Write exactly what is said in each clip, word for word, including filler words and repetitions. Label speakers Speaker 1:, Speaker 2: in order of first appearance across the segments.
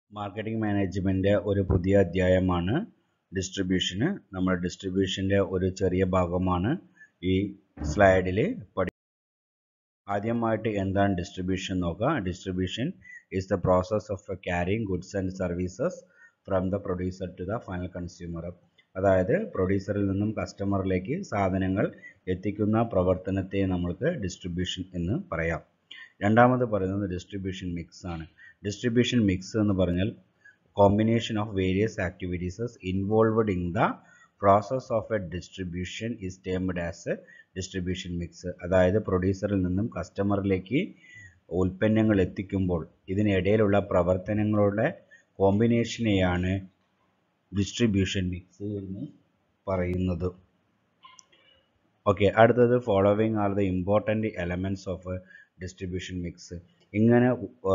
Speaker 1: Marketing management ഒരു പുതിയ അധ്യായമാണ് ഡിസ്ട്രിബ്യൂഷന്. നമ്മൾ ഡിസ്ട്രിബ്യൂഷന്റെ ഒരു ചെറിയ ഭാഗമാണ് ഈ സ്ലൈഡിൽ പഠി ആദ്യമായിട്ട് എന്താണ് ഡിസ്ട്രിബ്യൂഷൻ നോക്കുക. Distribution is the process of carrying goods and services from the producer to the final consumer. അതായത് പ്രൊഡ്യൂസറിൽ നിന്നും കസ്റ്റമറിലേക്ക് സാധനങ്ങൾ എത്തിക്കുന്ന പ്രവർത്തനത്തെ നമ്മൾക്ക് ഡിസ്ട്രിബ്യൂഷൻ എന്ന് പറയാം. രണ്ടാമത് പറയുന്നത് ഡിസ്ട്രിബ്യൂഷൻ മിക്സ് ആണ്. ഡിസ്ട്രിബ്യൂഷൻ മിക്സ് എന്ന് പറഞ്ഞാൽ combination of various activities involved in the process of a distribution is termed as distribution mix. അതായത് പ്രൊഡ്യൂസറിൽ നിന്നും കസ്റ്റമറിലേക്ക് ഉൽപ്പന്നങ്ങൾ എത്തിക്കുമ്പോൾ ഇതിനിടയിലുള്ള പ്രവർത്തനങ്ങളുടെ കോമ്പിനേഷനെയാണ് ഡിസ്ട്രിബ്യൂഷൻ മിക്സ് എന്ന് പറയുന്നത്. ഓക്കെ, അടുത്തത് following are the important elements of distribution mix. ഇങ്ങനെ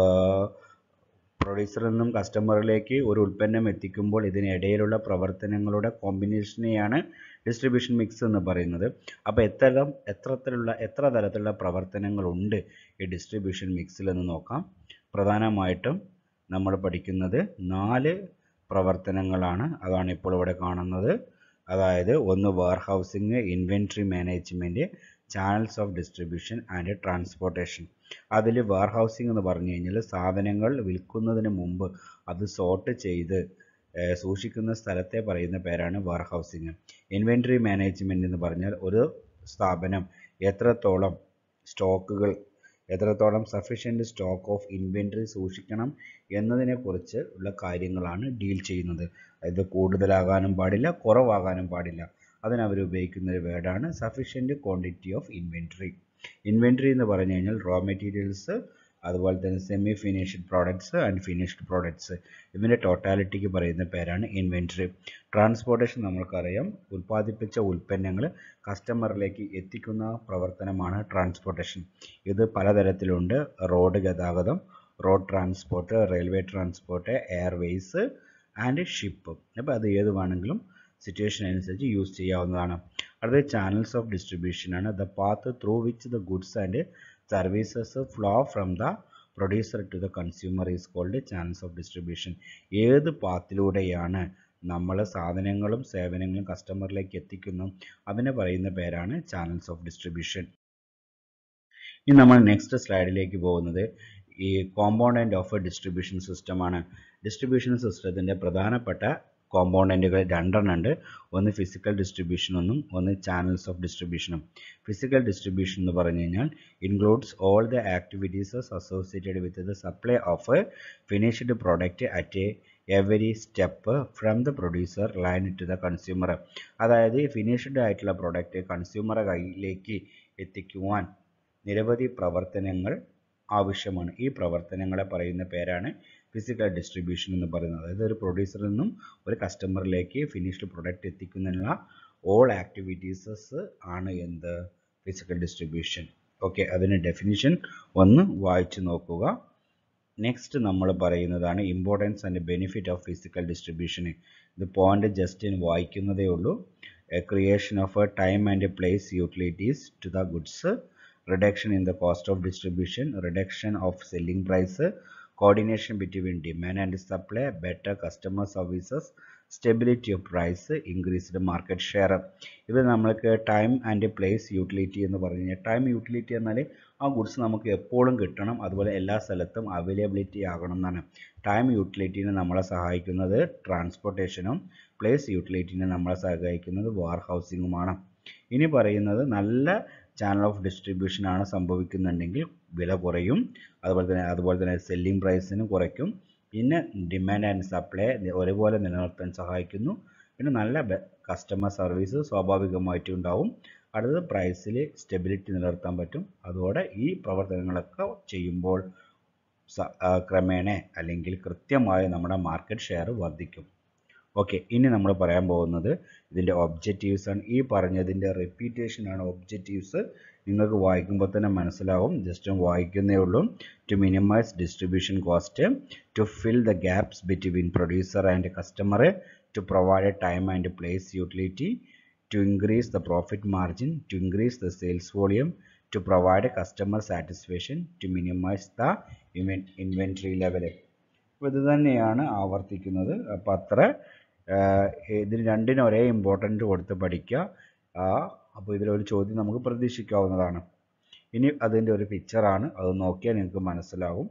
Speaker 1: പ്രൊഡ്യൂസറിൽ നിന്നും കസ്റ്റമറിലേക്ക് ഒരു ഉൽപ്പന്നം എത്തിക്കുമ്പോൾ ഇതിനിടയിലുള്ള പ്രവർത്തനങ്ങളുടെ കോമ്പിനേഷനെയാണ് ഡിസ്ട്രിബ്യൂഷൻ മിക്സ് എന്ന് പറയുന്നത്. അപ്പോൾ എത്ര എത്രത്തിലുള്ള എത്ര തരത്തിലുള്ള പ്രവർത്തനങ്ങളുണ്ട് ഈ ഡിസ്ട്രിബ്യൂഷൻ മിക്സിൽ എന്ന് നോക്കാം. പ്രധാനമായിട്ടും നമ്മൾ പഠിക്കുന്നത് നാല് പ്രവർത്തനങ്ങളാണ്. അതാണ് ഇപ്പോൾ ഇവിടെ കാണുന്നത്. അതായത് ഒന്ന് warehousing, inventory management, channels of distribution and transportation. അതിൽ വെയർ ഹൗസിംഗ് എന്ന് പറഞ്ഞു കഴിഞ്ഞാൽ സാധനങ്ങൾ വിൽക്കുന്നതിന് മുമ്പ് അത് സോർട്ട് ചെയ്ത് സൂക്ഷിക്കുന്ന സ്ഥലത്തെ പറയുന്ന പേരാണ് വെയർ ഹൗസിംഗ്. ഇൻവെൻട്രി മാനേജ്മെൻറ്റ് എന്ന് പറഞ്ഞാൽ ഒരു സ്ഥാപനം എത്രത്തോളം സ്റ്റോക്കുകൾ എത്രത്തോളം സഫീഷ്യൻറ്റ് സ്റ്റോക്ക് ഓഫ് ഇൻവെൻട്രി സൂക്ഷിക്കണം എന്നതിനെക്കുറിച്ച് ഉള്ള കാര്യങ്ങളാണ് ഡീൽ ചെയ്യുന്നത്. അതായത് കൂടുതലാകാനും പാടില്ല, കുറവാകാനും പാടില്ല. അതിനവർ ഉപയോഗിക്കുന്ന ഒരു വേർഡാണ് sufficient quantity of inventory. Inventory എന്ന് പറഞ്ഞു കഴിഞ്ഞാൽ റോ മെറ്റീരിയൽസ്, അതുപോലെ തന്നെ semi finished products and finished products, ഇതിൻ്റെ ടോട്ടാലിറ്റിക്ക് പറയുന്ന പേരാണ് ഇൻവെൻട്രി. ട്രാൻസ്പോർട്ടേഷൻ നമ്മൾക്കറിയാം, ഉൽപ്പാദിപ്പിച്ച ഉൽപ്പന്നങ്ങൾ കസ്റ്റമറിലേക്ക് എത്തിക്കുന്ന പ്രവർത്തനമാണ് ട്രാൻസ്പോർട്ടേഷൻ. ഇത് പലതരത്തിലുണ്ട്. റോഡ് ഗതാഗതം, road transport, railway transport, airways and ship. അപ്പോൾ അത് ഏത് വേണമെങ്കിലും സിറ്റുവേഷൻ അനുസരിച്ച് യൂസ് ചെയ്യാവുന്നതാണ്. അടുത്തത് ചാനൽസ് ഓഫ് ഡിസ്ട്രിബ്യൂഷൻ ആണ്. The path through which the goods and services flow from the producer to the consumer is called channels of distribution. ഏത് പാത്തിലൂടെയാണ് നമ്മൾ സാധനങ്ങളും സേവനങ്ങളും കസ്റ്റമറിലേക്ക് എത്തിക്കുന്നു അതിനെ പറയുന്ന പേരാണ് ചാനൽസ് ഓഫ് ഡിസ്ട്രിബ്യൂഷൻ. ഇനി നമ്മൾ നെക്സ്റ്റ് സ്ലൈഡിലേക്ക് പോകുന്നത് ഈ കോമ്പോണൻറ്റ് ഓഫ് എ ഡിസ്ട്രിബ്യൂഷൻ സിസ്റ്റമാണ്. ഡിസ്ട്രിബ്യൂഷൻ സിസ്റ്റത്തിൻ്റെ പ്രധാനപ്പെട്ട കോമ്പോണൻറ്റുകൾ രണ്ടെണ്ണം ഉണ്ട്. ഒന്ന് ഫിസിക്കൽ ഡിസ്ട്രിബ്യൂഷൻ ഒന്നും ഒന്ന് ചാനൽസ് ഓഫ് ഡിസ്ട്രിബ്യൂഷനും. ഫിസിക്കൽ ഡിസ്ട്രിബ്യൂഷൻ എന്ന് പറഞ്ഞു കഴിഞ്ഞാൽ includes all the activities associated with the supply of a finished product at every step from the producer line to the consumer. അതായത് ഫിനിഷ്ഡ് ആയിട്ടുള്ള പ്രോഡക്റ്റ് കൺസ്യൂമറെ കയ്യിലേക്ക് എത്തിക്കുവാൻ നിരവധി പ്രവർത്തനങ്ങൾ ആവശ്യമാണ്. ഈ പ്രവർത്തനങ്ങളെ പറയുന്ന പേരാണ് ഫിസിക്കൽ ഡിസ്ട്രിബ്യൂഷൻ എന്ന് പറയുന്നത്. അതായത് ഒരു പ്രൊഡ്യൂസറിൽ നിന്നും ഒരു കസ്റ്റമറിലേക്ക് ഫിനിഷ്ഡ് പ്രൊഡക്റ്റ് എത്തിക്കുന്നതിനുള്ള ഓൾ ആക്ടിവിറ്റീസസ് ആണ് എന്ത് ഫിസിക്കൽ ഡിസ്ട്രിബ്യൂഷൻ. ഓക്കെ, അതിന് ഡെഫിനിഷൻ ഒന്ന് വായിച്ചു നോക്കുക. നെക്സ്റ്റ് നമ്മൾ പറയുന്നതാണ് importance and benefit of physical distribution. ഇത് പോയിന്റ് ജസ്റ്റ് വായിക്കുന്നതേ ഉള്ളൂ. Creation of a time and place utilities to the goods, reduction in the cost of distribution, reduction of selling price, coordination between demand and supply, better customer services, stability of price, increased market share. ഇത് നമ്മൾക്ക് time and place utility എന്ന് പറഞ്ഞു കഴിഞ്ഞാൽ time utility എന്നാൽ ആ goods നമുക്ക് എപ്പോഴും കിട്ടണം, അതുപോലെ എല്ലാ സ്ഥലത്തും അവൈലബിലിറ്റി ആകണം എന്നാണ്. ടൈം യൂട്ടിലിറ്റിനെ നമ്മളെ സഹായിക്കുന്നത് ട്രാൻസ്പോർട്ടേഷനും പ്ലേസ് യൂട്ടിലിറ്റിനെ നമ്മളെ സഹായിക്കുന്നത് വെയർ ഹൗസിങ്ങുമാണ്. ഇനി പറയുന്നത് നല്ല ചാനൽ ഓഫ് ഡിസ്ട്രിബ്യൂഷൻ ആണ് സംഭവിക്കുന്നുണ്ടെങ്കിൽ വില കുറയും, അതുപോലെ തന്നെ അതുപോലെ തന്നെ സെല്ലിംഗ് പ്രൈസിനും കുറയ്ക്കും. പിന്നെ ഡിമാൻഡ് ആൻഡ് സപ്ലൈ ഒരുപോലെ നിലനിർത്താൻ സഹായിക്കുന്നു. പിന്നെ നല്ല കസ്റ്റമർ സർവീസ് സ്വാഭാവികമായിട്ടും ഉണ്ടാവും. അടുത്തത് പ്രൈസിൽ സ്റ്റെബിലിറ്റി നിലനിർത്താൻ പറ്റും. അതോടെ ഈ പ്രവർത്തനങ്ങളൊക്കെ ചെയ്യുമ്പോൾ ക്രമേണ അല്ലെങ്കിൽ കൃത്യമായി നമ്മുടെ മാർക്കറ്റ് ഷെയർ വർദ്ധിക്കും. ഓക്കെ, ഇനി നമ്മൾ പറയാൻ പോകുന്നത് ഇതിൻ്റെ ഒബ്ജക്റ്റീവ്സ് ആണ്. ഈ പറഞ്ഞതിൻ്റെ റിപ്പീറ്റേഷൻ ആണ് ഒബ്ജക്റ്റീവ്സ്. നിങ്ങൾക്ക് വായിക്കുമ്പോൾ തന്നെ മനസ്സിലാവും, ജസ്റ്റ് വായിക്കുന്നേ ഉള്ളൂ. To minimise distribution cost, to fill the gaps between producer and customer, to provide time and place utility, to increase the profit margin, to increase the sales volume, to provide a customer satisfaction, to minimize the inventory level. അപ്പോൾ ഇത് തന്നെയാണ് ആവർത്തിക്കുന്നത്. അപ്പോൾ അത്ര ഇതിന് രണ്ടിനും ഒരേ important കൊടുത്ത് പഠിക്കുക. അപ്പോൾ ഇതിലൊരു ചോദ്യം നമുക്ക് പ്രതീക്ഷിക്കാവുന്നതാണ്. ഇനി അതിൻ്റെ ഒരു പിക്ചറാണ്, അത് നോക്കിയാൽ നിങ്ങൾക്ക് മനസ്സിലാവും.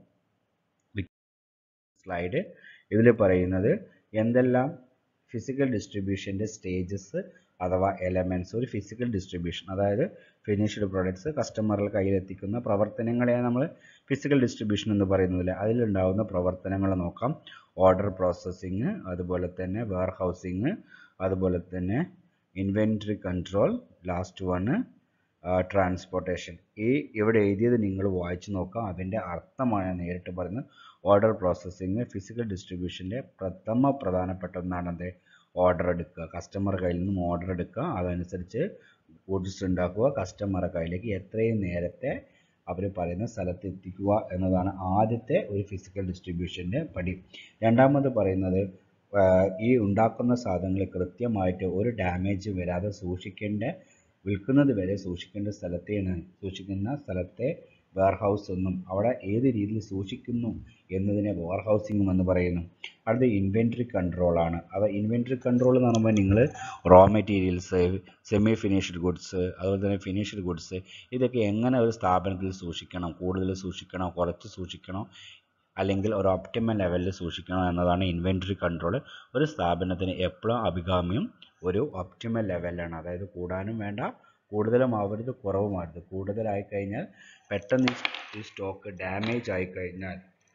Speaker 1: സ്ലൈഡ് ഇതിൽ പറയുന്നത് എന്തെല്ലാം ഫിസിക്കൽ ഡിസ്ട്രിബ്യൂഷൻ്റെ സ്റ്റേജസ് അഥവാ എലമെൻറ്റ്സ്, ഒരു ഫിസിക്കൽ ഡിസ്ട്രിബ്യൂഷൻ അതായത് ഫിനിഷ്ഡ് പ്രൊഡക്ട്സ് കസ്റ്റമറുടെ കയ്യിലെത്തിക്കുന്ന പ്രവർത്തനങ്ങളെയാണ് നമ്മൾ ഫിസിക്കൽ ഡിസ്ട്രിബ്യൂഷൻ എന്ന് പറയുന്നതില്ല. അതിലുണ്ടാകുന്ന പ്രവർത്തനങ്ങൾ നോക്കാം. ഓർഡർ പ്രോസസ്സിങ്, അതുപോലെ തന്നെ വെയർ ഹൗസിങ്, അതുപോലെ തന്നെ inventory control, last one transportation. ഈ ഇവിടെ എഴുതിയത് നിങ്ങൾ വായിച്ചു നോക്കാം. അതിൻ്റെ അർത്ഥമാണ് നേരിട്ട് പറയുന്നത്. ഓർഡർ പ്രോസസ്സിങ് ഫിസിക്കൽ ഡിസ്ട്രിബ്യൂഷൻ്റെ പ്രഥമ പ്രധാനപ്പെട്ട ഒന്നാണെന്ത്? ഓർഡർ എടുക്കുക, കസ്റ്റമർ കയ്യിൽ നിന്നും ഓർഡർ എടുക്കുക, അതനുസരിച്ച് ഗുഡ്സ് ഉണ്ടാക്കുക, കസ്റ്റമറുടെ കയ്യിലേക്ക് എത്രയും നേരത്തെ അവർ പറയുന്ന സ്ഥലത്ത് എത്തിക്കുക എന്നതാണ് ആദ്യത്തെ ഒരു ഫിസിക്കൽ ഡിസ്ട്രിബ്യൂഷൻ്റെ പടി. രണ്ടാമത് പറയുന്നത് ഈ ഉണ്ടാക്കുന്ന സാധനങ്ങൾ കൃത്യമായിട്ട് ഒരു ഡാമേജ് വരാതെ സൂക്ഷിക്കേണ്ട, വിൽക്കുന്നത് വരെ സൂക്ഷിക്കേണ്ട സ്ഥലത്തെയാണ് സൂക്ഷിക്കുന്ന സ്ഥലത്തെ വെയർഹൗസ് എന്നും അവിടെ ഏത് രീതിയിൽ സൂക്ഷിക്കുന്നു എന്നതിനെ വെയർഹൗസിംഗ് എന്ന് പറയുന്നു. അടുത്ത ഇൻവെൻറ്ററി കൺട്രോളാണ്. അത് ഇൻവെൻറ്ററി കൺട്രോൾ എന്ന് പറയുമ്പോൾ നിങ്ങൾ raw materials, semi finished goods, അതുപോലെ തന്നെ ഫിനിഷ്ഡ് ഗുഡ്സ്, ഇതൊക്കെ എങ്ങനെ ഒരു സ്ഥാപനത്തിൽ സൂക്ഷിക്കണം, കൂടുതൽ സൂക്ഷിക്കണോ, കുറച്ച് സൂക്ഷിക്കണോ, അല്ലെങ്കിൽ ഒരു ഒപ്റ്റിമൽ ലെവലിൽ സൂക്ഷിക്കണം എന്നതാണ് ഇൻവെൻറ്ററി കൺട്രോൾ. ഒരു സ്ഥാപനത്തിന് എപ്പോഴും അഭികാമ്യം ഒരു ഒപ്റ്റിമൽ ലെവലാണ്. അതായത് കൂടാനും വേണ്ട, കൂടുതലും ആവരുത്, കുറവുമാവരുത്. കൂടുതലായി കഴിഞ്ഞാൽ പെട്ടെന്ന് ഈ സ്റ്റോക്ക് ഡാമേജ് ആയി കഴിഞ്ഞാൽ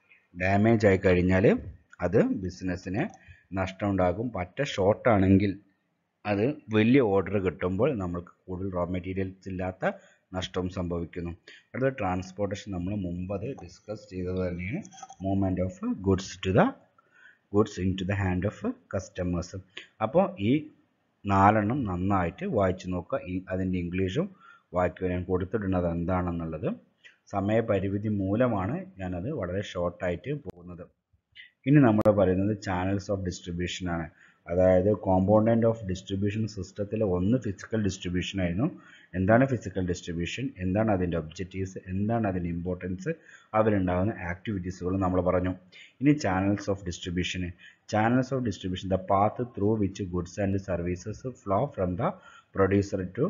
Speaker 1: ഡാമേജ് ആയി കഴിഞ്ഞാൽ അത് ബിസിനസ്സിന് നഷ്ടം ഉണ്ടാകും. പറ്റ ഷോർട്ടാണെങ്കിൽ അത് വലിയ ഓർഡർ കിട്ടുമ്പോൾ നമ്മൾക്ക് കൂടുതൽ റോ മെറ്റീരിയൽസ് ഇല്ലാത്ത നഷ്ടം സംഭവിക്കുന്നു. അടുത്ത ട്രാൻസ്പോർട്ടേഷൻ നമ്മൾ മുമ്പ് അത് ഡിസ്കസ് ചെയ്തത് തന്നെയാണ്. Movement of goods to the goods into the hand of customers. അപ്പോൾ ഈ നാലെണ്ണം നന്നായിട്ട് വായിച്ചു നോക്കുക. ഈ അതിൻ്റെ ഇംഗ്ലീഷും വായിക്കുക. ഞാൻ കൊടുത്തിട്ടുള്ളത് എന്താണെന്നുള്ളത്. സമയപരിമിതി മൂലമാണ് ഞാനത് വളരെ ഷോർട്ടായിട്ട് പോകുന്നത്. ഇനി നമ്മൾ പറയുന്നത് ചാനൽസ് ഓഫ് ഡിസ്ട്രിബ്യൂഷൻ ആണ്. അതായത് കോമ്പോണൻ്റ് ഓഫ് ഡിസ്ട്രിബ്യൂഷൻ സിസ്റ്റത്തിൽ ഒന്ന് ഫിസിക്കൽ ഡിസ്ട്രിബ്യൂഷൻ ആയിരുന്നു. എന്താണ് ഫിസിക്കൽ ഡിസ്ട്രിബ്യൂഷൻ, എന്താണ് അതിൻ്റെ ഒബ്ജക്റ്റീവ്സ്, എന്താണ് അതിൻ്റെ ഇമ്പോർട്ടൻസ്, അതിലുണ്ടാകുന്ന ആക്ടിവിറ്റീസുകൾ നമ്മൾ പറഞ്ഞു. ഇനി channels of distribution. Channels of distribution the path through which goods and services flow from the producer to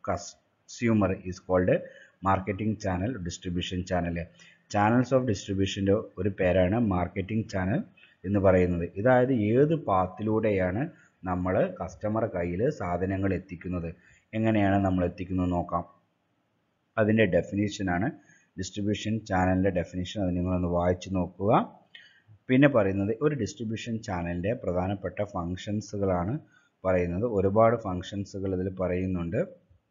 Speaker 1: consumer is called marketing channel, distribution channel. Channels of ഡിസ്ട്രിബ്യൂഷൻ്റെ ഒരു പേരാണ് മാർക്കറ്റിംഗ് ചാനൽ എന്ന് പറയുന്നത്. ഇതായത് ഏത് പാത്തിലൂടെയാണ് നമ്മൾ കസ്റ്റമർ കയ്യിൽ സാധനങ്ങൾ എത്തിക്കുന്നത്, എങ്ങനെയാണ് നമ്മൾ എത്തിക്കുന്നത് നോക്കാം. അതിൻ്റെ ഡെഫിനേഷനാണ് ഡിസ്ട്രിബ്യൂഷൻ ചാനലിൻ്റെ ഡെഫിനേഷൻ. അത് നിങ്ങളൊന്ന് വായിച്ചു നോക്കുക. പിന്നെ പറയുന്നത് ഒരു ഡിസ്ട്രിബ്യൂഷൻ ചാനലിൻ്റെ പ്രധാനപ്പെട്ട ഫങ്ഷൻസുകളാണ് പറയുന്നത്. ഒരുപാട് ഫങ്ഷൻസുകൾ ഇതിൽ പറയുന്നുണ്ട്,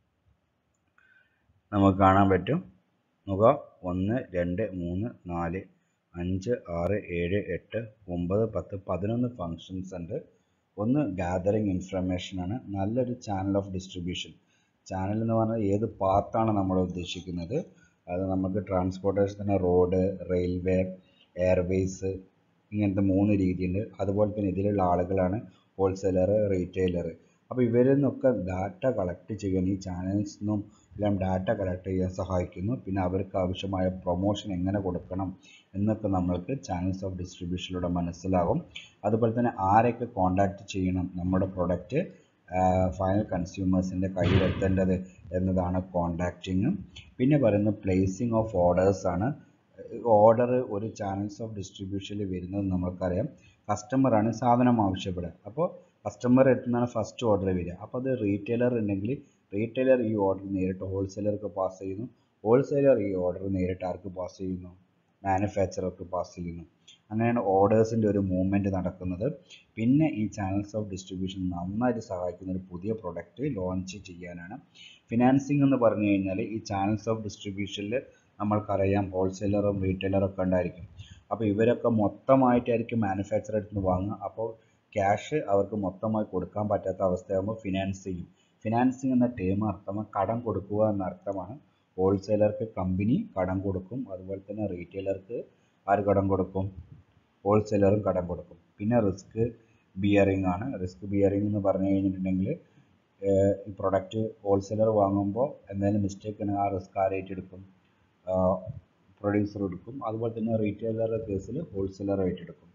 Speaker 1: നമുക്ക് കാണാൻ പറ്റും. നോക്കുക, ഒന്ന് രണ്ട് മൂന്ന് നാല് അഞ്ച് ആറ് ഏഴ് എട്ട് ഒമ്പത് പത്ത് പതിനൊന്ന് ഫങ്ഷൻസ് ഉണ്ട്. ഒന്ന് ഗാദറിങ് ഇൻഫർമേഷനാണ്. നല്ലൊരു ചാനൽ ഓഫ് ഡിസ്ട്രിബ്യൂഷൻ. ചാനൽ എന്ന് പറഞ്ഞാൽ ഏത് പാത്താണ് നമ്മൾ ഉദ്ദേശിക്കുന്നത്. അത് നമുക്ക് ട്രാൻസ്പോർട്ടേഷന് റോഡ്, റെയിൽവേ, എയർവേസ്, ഇങ്ങനത്തെ മൂന്ന് രീതിയുണ്ട്. അതുപോലെ തന്നെ ഇതിലുള്ള ആളുകളാണ് ഹോൾസെയിലർ, റീറ്റെയിലർ. അപ്പോൾ ഇവരിൽ നിന്നൊക്കെ ഡാറ്റ കളക്ട് ചെയ്യാൻ ഈ ചാനൽസ് നിന്നും എല്ലാം ഡാറ്റ കളക്ട് ചെയ്യാൻ സഹായിക്കുന്നു. പിന്നെ അവർക്ക് ആവശ്യമായ പ്രൊമോഷൻ എങ്ങനെ കൊടുക്കണം എന്നൊക്കെ നമ്മൾക്ക് ചാനൽസ് ഓഫ് ഡിസ്ട്രിബ്യൂഷനിലൂടെ മനസ്സിലാകും. അതുപോലെ തന്നെ ആരൊക്കെ കോണ്ടാക്ട് ചെയ്യണം നമ്മുടെ പ്രൊഡക്റ്റ് ഫൈനൽ കൺസ്യൂമേഴ്സിൻ്റെ കയ്യിലെത്തേണ്ടത് എന്നതാണ് കോണ്ടാക്റ്റിങ്. പിന്നെ പറയുന്നത് പ്ലേസിങ് ഓഫ് ഓർഡേഴ്സ് ആണ്. ഓർഡർ ഒരു ചാനൽസ് ഓഫ് ഡിസ്ട്രിബ്യൂഷനിൽ വരുന്നത് നമ്മൾക്കറിയാം. കസ്റ്റമറാണ് സാധനം ആവശ്യപ്പെടുക. അപ്പോൾ കസ്റ്റമർ എത്തുന്നതാണ് ഫസ്റ്റ് ഓർഡർ വരിക. അപ്പോൾ അത് റീറ്റെയിലർ ഉണ്ടെങ്കിൽ റീറ്റെയിലർ ഈ ഓർഡർ നേരിട്ട് ഹോൾസെയിലർക്ക് പാസ് ചെയ്യുന്നു. ഹോൾസെയിലർ ഈ ഓർഡർ നേരിട്ട് ആർക്ക് പാസ് ചെയ്യുന്നു? മാനുഫാക്ചറർക്ക് പാസ് ചെയ്യുന്നു. അങ്ങനെയാണ് ഓർഡേഴ്സിൻ്റെ ഒരു മൂവ്മെൻറ്റ് നടക്കുന്നത്. പിന്നെ ഈ ചാനൽസ് ഓഫ് ഡിസ്ട്രിബ്യൂഷൻ നന്നായിട്ട് സഹായിക്കുന്ന ഒരു പുതിയ പ്രൊഡക്റ്റ് ലോഞ്ച് ചെയ്യാനാണ്. ഫിനാൻസിങ് എന്ന് പറഞ്ഞു കഴിഞ്ഞാൽ ഈ ചാനൽസ് ഓഫ് ഡിസ്ട്രിബ്യൂഷനിൽ നമ്മൾക്കറിയാം ഹോൾസെയിലറും റീറ്റെയിലറും ഒക്കെ ഉണ്ടായിരിക്കും. അപ്പോൾ ഇവരൊക്കെ മൊത്തമായിട്ടായിരിക്കും മാനുഫാക്ചർ അടുത്ത് നിന്ന് വാങ്ങുക. അപ്പോൾ ക്യാഷ് അവർക്ക് മൊത്തമായി കൊടുക്കാൻ പറ്റാത്ത അവസ്ഥയാകുമ്പോൾ ഫിനാൻസ് ചെയ്യും. ഫിനാൻസിങ് എന്ന ടേം അർത്ഥം കടം കൊടുക്കുക എന്ന അർത്ഥമാണ്. ഹോൾസെയിലർക്ക് കമ്പനി കടം കൊടുക്കും. അതുപോലെ തന്നെ റീറ്റെയിലർക്ക് ആര് കടം കൊടുക്കും? ഹോൾസെയിലറും കടം കൊടുക്കും. പിന്നെ റിസ്ക് ബിയറിംഗ് ആണ്. റിസ്ക് ബിയറിംഗ് എന്ന് പറഞ്ഞു കഴിഞ്ഞിട്ടുണ്ടെങ്കിൽ ഈ പ്രൊഡക്റ്റ് ഹോൾസെയിലർ വാങ്ങുമ്പോൾ എന്തെങ്കിലും മിസ്റ്റേക്ക് ഉണ്ടെങ്കിൽ ആ റിസ്ക് ആര് ഏറ്റെടുക്കും? പ്രൊഡ്യൂസർ എടുക്കും. അതുപോലെ തന്നെ റീറ്റെയിലറുടെ കേസിൽ ഹോൾസെയിലർ ഏറ്റെടുക്കും.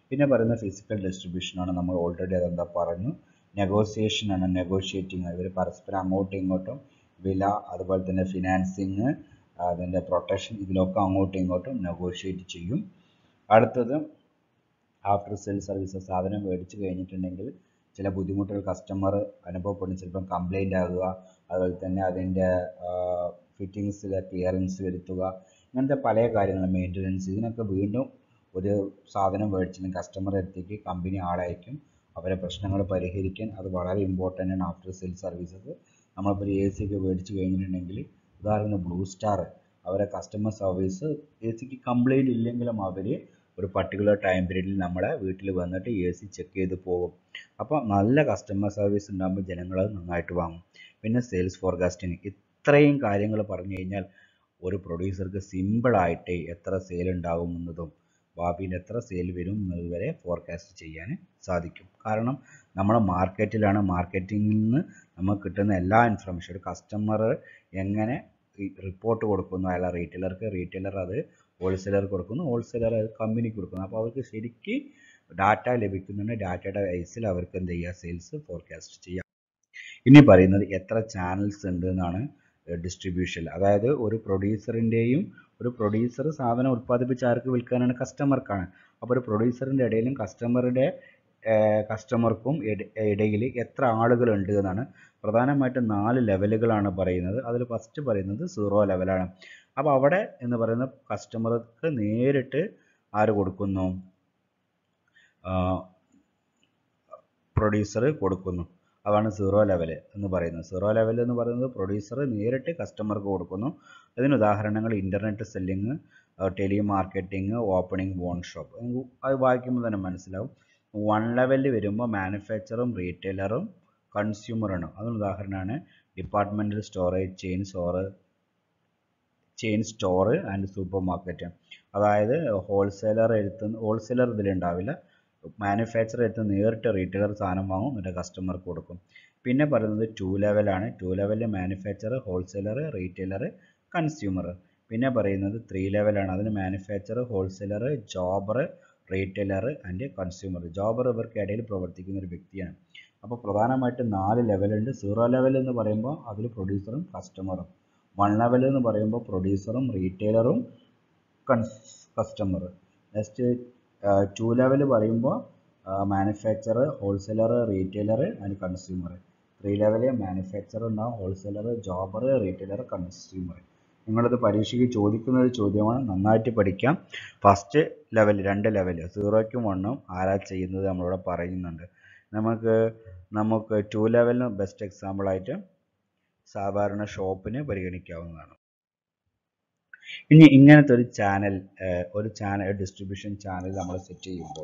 Speaker 1: പിന്നെ പറയുന്ന ഫിസിക്കൽ ഡിസ്ട്രിബ്യൂഷനാണ്. നമ്മൾ ഓൾറെഡി അതെന്താ പറഞ്ഞു. നെഗോസിയേഷനാണ്, നെഗോഷിയേറ്റിംഗ്. ഇവർ പരസ്പരം അങ്ങോട്ടും ഇങ്ങോട്ടും വില, അതുപോലെ തന്നെ ഫിനാൻസിങ്, അതിൻ്റെ പ്രൊട്ടക്ഷൻ, ഇതിലൊക്കെ അങ്ങോട്ടും ഇങ്ങോട്ടും നെഗോഷിയേറ്റ് ചെയ്യും. അടുത്തത് ആഫ്റ്റർ സെയിൽ സർവീസസ്. സാധനം മേടിച്ച് കഴിഞ്ഞിട്ടുണ്ടെങ്കിൽ ചില ബുദ്ധിമുട്ടുകൾ കസ്റ്റമർ അനുഭവപ്പെടും. ചിലപ്പം കംപ്ലൈൻ്റ് ആകുക, അതുപോലെ തന്നെ അതിൻ്റെ ഫിറ്റിങ്സിലെ ക്ലിയറൻസ് വരുത്തുക, ഇങ്ങനത്തെ പല കാര്യങ്ങളും, മെയിൻ്റനൻസ്, ഇതിനൊക്കെ വീണ്ടും ഒരു സാധനം മേടിച്ചിട്ടുണ്ടെങ്കിൽ കസ്റ്റമർ അടുത്തേക്ക് കമ്പനി ആളയക്കും അവരെ പ്രശ്നങ്ങൾ പരിഹരിക്കാൻ. അത് വളരെ ഇമ്പോർട്ടൻ്റ് ആണ് ആഫ്റ്റർ സെയിൽ സർവീസസ്. നമ്മളിപ്പോൾ ഒരു എ സി ഒക്കെ മേടിച്ച് കഴിഞ്ഞിട്ടുണ്ടെങ്കിൽ, ഉദാഹരണത്തിന് ബ്ലൂ സ്റ്റാർ, അവരെ കസ്റ്റമർ സർവീസ് എ സിക്ക് കംപ്ലൈൻറ്റ് ഇല്ലെങ്കിലും അവർ ഒരു പർട്ടിക്കുലർ ടൈം പീരീഡിൽ നമ്മളെ വീട്ടിൽ വന്നിട്ട് എ സി ചെക്ക് ചെയ്ത് പോകും. അപ്പോൾ നല്ല കസ്റ്റമർ സർവീസ് ഉണ്ടാകുമ്പോൾ ജനങ്ങൾ നന്നായിട്ട് വാങ്ങും. പിന്നെ സെയിൽസ് ഫോർകാസ്റ്റിംഗ്. ഇത്രയും കാര്യങ്ങൾ പറഞ്ഞു കഴിഞ്ഞാൽ ഒരു പ്രൊഡ്യൂസർക്ക് സിമ്പിളായിട്ട് എത്ര സെയിൽ ഉണ്ടാകുമെന്നതും ഭാവിയിൽ എത്ര സെയിൽ വരും എന്നതുവരെ ഫോർകാസ്റ്റ് ചെയ്യാൻ സാധിക്കും. കാരണം നമ്മൾ മാർക്കറ്റിലാണ്. മാർക്കറ്റിങ്ങിൽ നിന്ന് നമുക്ക് കിട്ടുന്ന എല്ലാ ഇൻഫർമേഷൻ, ഒരു കസ്റ്റമർ എങ്ങനെ റിപ്പോർട്ട് കൊടുക്കുന്നു അയാളെ റീറ്റെയിലർക്ക്, റീറ്റെയിലർ അത് ഹോൾസെയിലർക്ക് കൊടുക്കുന്നു, ഹോൾസെയിലർ അത് കമ്പനിക്ക് കൊടുക്കുന്നു. അപ്പോൾ അവർക്ക് ശരിക്ക് ഡാറ്റ ലഭിക്കുന്നുണ്ട്. ഡാറ്റയുടെ ബേസിൽ അവർക്ക് എന്ത് ചെയ്യുക, സെയിൽസ് ഫോർകാസ്റ്റ് ചെയ്യാം. ഇനി പറയുന്നത് എത്ര ചാനൽസ് ഉണ്ട് എന്നാണ് ഡിസ്ട്രിബ്യൂഷൻ. അതായത് ഒരു പ്രൊഡ്യൂസറിൻ്റെയും, ഒരു പ്രൊഡ്യൂസർ സാധനം ഉൽപ്പാദിപ്പിച്ച് ആർക്ക് വിൽക്കാനാണ്, കസ്റ്റമർക്കാണ്. അപ്പോൾ ഒരു പ്രൊഡ്യൂസറിൻ്റെ ഇടയിലും കസ്റ്റമറുടെ കസ്റ്റമർക്കും ഇടയിൽ എത്ര ആളുകളുണ്ട് എന്നാണ്. പ്രധാനമായിട്ടും നാല് ലെവലുകളാണ് പറയുന്നത്. അതിൽ ഫസ്റ്റ് പറയുന്നത് സീറോ ലെവലാണ്. അപ്പോൾ അവിടെ എന്ന് പറയുന്നത് കസ്റ്റമർക്ക് നേരിട്ട് ആര് കൊടുക്കുന്നു, പ്രൊഡ്യൂസർ കൊടുക്കുന്നു. അതാണ് സീറോ ലെവൽ എന്ന് പറയുന്നത്. സീറോ ലെവൽ എന്ന് പറയുന്നത് പ്രൊഡ്യൂസർ നേരിട്ട് കസ്റ്റമർക്ക് കൊടുക്കുന്നു. അതിന് ഉദാഹരണങ്ങൾ internet selling, telemarketing, opening own shop. അത് വായിക്കുമ്പോൾ തന്നെ മനസ്സിലാവും. വൺ ലെവലിൽ വരുമ്പോൾ മാനുഫാക്ചറും റീറ്റെയിലറും കൺസ്യൂമറാണ്. അതിന് ഉദാഹരണമാണ് departmental storage chain store chain store and supermarket. അതായത് ഹോൾസെയിലർ എഴുത്തുന്ന ഹോൾസെയിലർ ഇതിലുണ്ടാവില്ല, മാനുഫാക്ചർ എടുത്ത് നേരിട്ട് റീറ്റെയിലർ സാധനം വാങ്ങും, എന്നിട്ട് കസ്റ്റമർക്ക് കൊടുക്കും. പിന്നെ പറയുന്നത് ടു ലെവലാണ്. ടു ലെവലിൽ മാനുഫാക്ചർ, ഹോൾസെയിലർ, റീറ്റെയിലർ, കൺസ്യൂമർ. പിന്നെ പറയുന്നത് ത്രീ ലെവലാണ്. അതിന് manufacture, wholesaler, jobber, retailer and consumer. Jobber ഇവർക്ക് ഇടയിൽ പ്രവർത്തിക്കുന്ന ഒരു വ്യക്തിയാണ്. അപ്പോൾ പ്രധാനമായിട്ടും നാല് ലെവലുണ്ട്. സീറോ ലെവൽ എന്ന് പറയുമ്പോൾ അതിൽ പ്രൊഡ്യൂസറും കസ്റ്റമറും. വൺ ലെവൽ എന്ന് പറയുമ്പോൾ പ്രൊഡ്യൂസറും റീറ്റെയിലറും കസ്റ്റമർ. നെക്സ്റ്റ് ടു ലെവൽ പറയുമ്പോൾ manufacture, wholesaler, retailer and consumer. Three level manufacture ഉണ്ടാവും, ഹോൾസെയിലർ, ജോബർ, റീറ്റെയിലർ, കൺസ്യൂമർ. നിങ്ങളിത് പരീക്ഷയ്ക്ക് ചോദിക്കുന്ന ഒരു ചോദ്യമാണ്. നന്നായിട്ട് പഠിക്കാം. ഫസ്റ്റ് ലെവൽ, രണ്ട് ലെവൽ, സീറോയ്ക്കും വണ്ണും ആരാ ചെയ്യുന്നത് നമ്മളിവിടെ പറയുന്നുണ്ട്. നമുക്ക് നമുക്ക് ടു ലെവലിന് ബെസ്റ്റ് എക്സാമ്പിളായിട്ട് സാധാരണ ഷോപ്പിന് പരിഗണിക്കാവുന്നതാണ്. ഇനി ഇങ്ങനത്തെ ഒരു ചാനൽ, ഒരു ചാനൽ ഡിസ്ട്രിബ്യൂഷൻ ചാനൽ നമ്മൾ സെറ്റ് ചെയ്യുമ്പോൾ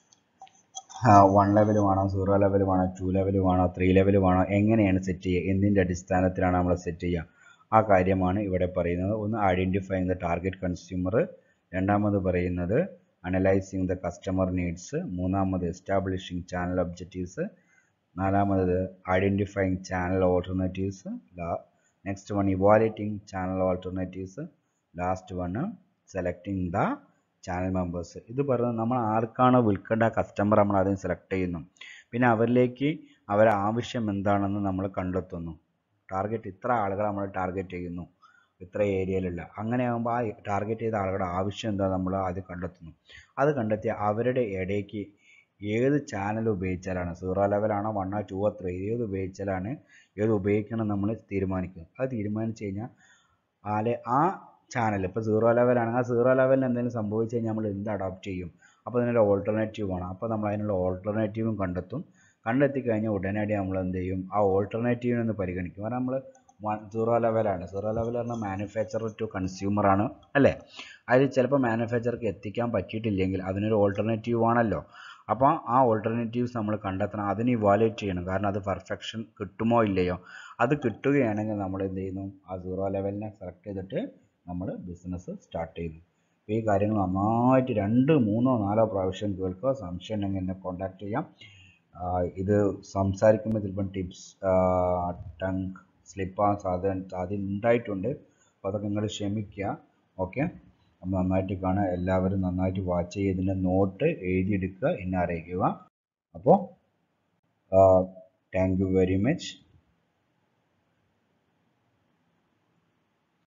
Speaker 1: വൺ ലെവൽ വേണോ, സീറോ ലെവൽ വേണോ, ടു ലെവൽ വേണോ, ത്രീ ലെവൽ വേണോ, എങ്ങനെയാണ് സെറ്റ് ചെയ്യുക, എന്തിൻ്റെ അടിസ്ഥാനത്തിലാണ് നമ്മൾ സെറ്റ് ചെയ്യുക, ആ കാര്യമാണ് ഇവിടെ പറയുന്നത്. ഒന്ന് ഐഡൻറ്റിഫൈങ് ദ ടാർഗറ്റ് കൺസ്യൂമർ, രണ്ടാമത് പറയുന്നത് അനലൈസിങ് ദ കസ്റ്റമർ നീഡ്സ്, മൂന്നാമത് എസ്റ്റാബ്ലിഷിംഗ് ചാനൽ ഒബ്ജക്റ്റീവ്സ്, നാലാമത് identifying channel alternatives, next one evaluating channel alternatives, last one selecting the channel members. ഇത് പറയുന്നത് നമ്മൾ ആർക്കാണോ വിൽക്കേണ്ട കസ്റ്റമർ നമ്മൾ അതിന് സെലക്ട് ചെയ്യുന്നു. പിന്നെ അവരിലേക്ക് അവരെ ആവശ്യം എന്താണെന്ന് നമ്മൾ കണ്ടെത്തുന്നു. ടാർഗറ്റ് ഇത്ര ആളുകളെ നമ്മൾ ടാർഗറ്റ് ചെയ്യുന്നു, ഇത്ര ഏരിയയിലുള്ള. അങ്ങനെ ആകുമ്പോൾ ആ ടാർഗറ്റ് ചെയ്ത ആളുകളുടെ ആവശ്യം എന്താ നമ്മൾ അത് കണ്ടെത്തുന്നു. അത് കണ്ടെത്തി അവരുടെ ഇടയ്ക്ക് ഏത് ചാനൽ ഉപയോഗിച്ചാലാണ്, സീറോ ലെവലാണോ വണ്ണോ ടൂവോ ത്രീ, ഏത് ഉപയോഗിച്ചാലാണ്, ഏത് ഉപയോഗിക്കണം നമ്മൾ തീരുമാനിക്കുന്നത്. അത് തീരുമാനിച്ചു കഴിഞ്ഞാൽ ആലെ ആ ചാനൽ, ഇപ്പോൾ സീറോ ലെവലാണെങ്കിൽ ആ സീറോ ലെവലിൽ എന്തെങ്കിലും സംഭവിച്ചു കഴിഞ്ഞാൽ നമ്മൾ എന്ത് അഡോപ്റ്റ് ചെയ്യും. അപ്പോൾ അതിനുള്ള ഓൾട്ടർനേറ്റീവ് വേണം. അപ്പോൾ നമ്മൾ അതിനുള്ള ഓൾട്ടർനേറ്റീവും കണ്ടെത്തും. കണ്ടെത്തി കഴിഞ്ഞാൽ ഉടനടി നമ്മൾ എന്ത് ചെയ്യും, ആ ഓൾട്ടർനേറ്റീവിനൊന്ന് പരിഗണിക്കും. കാരണം നമ്മൾ വൺ സീറോ ലെവലാണ്. സീറോ ലെവൽ പറഞ്ഞാൽ മാനുഫാക്ചറർ ടു കൺസ്യൂമറാണ് അല്ലേ. അതിൽ ചിലപ്പോൾ മാനുഫാക്ചർക്ക് എത്തിക്കാൻ പറ്റിയിട്ടില്ലെങ്കിൽ അതിനൊരു ഓൾട്ടർനേറ്റീവ് ആണല്ലോ. അപ്പോൾ ആ ഓൾട്ടർനേറ്റീവ്സ് നമ്മൾ കണ്ടെത്തണം, അതിന് ഇവാലുവേറ്റ് ചെയ്യണം. കാരണം അത് പെർഫെക്ഷൻ കിട്ടുമോ ഇല്ലയോ. അത് കിട്ടുകയാണെങ്കിൽ നമ്മൾ എന്ത് ചെയ്യുന്നു, ആ സീറോ ലെവലിനെ സെലക്ട് ചെയ്തിട്ട് നമ്മൾ ബിസിനസ് സ്റ്റാർട്ട് ചെയ്യുന്നു. അപ്പോൾ ഈ കാര്യങ്ങൾ നന്നായിട്ട് രണ്ട് മൂന്നോ നാലോ പ്രാവശ്യം കേൾക്കുക. സംശയം ഉണ്ടെങ്കിൽ എന്നെ കോൺടാക്ട് ചെയ്യാം. ഇത് സംസാരിക്കുമ്പോൾ ചിലപ്പം ടിപ്സ് ടങ് സ്ലിപ്പാകാൻ സാധ്യത സാധ്യത ഉണ്ടായിട്ടുണ്ട്. അപ്പോൾ അതൊക്കെ നിങ്ങൾ ക്ഷമിക്കുക. ഓക്കെ. അപ്പോൾ നന്നായിട്ട് കാണുക, എല്ലാവരും നന്നായിട്ട് വാച്ച് ചെയ്യുക, ഇതിൻ്റെ നോട്ട് എഴുതിയെടുക്കുക, എന്നെ അറിയിക്കുക. അപ്പോൾ താങ്ക് യു വെരി മച്ച്.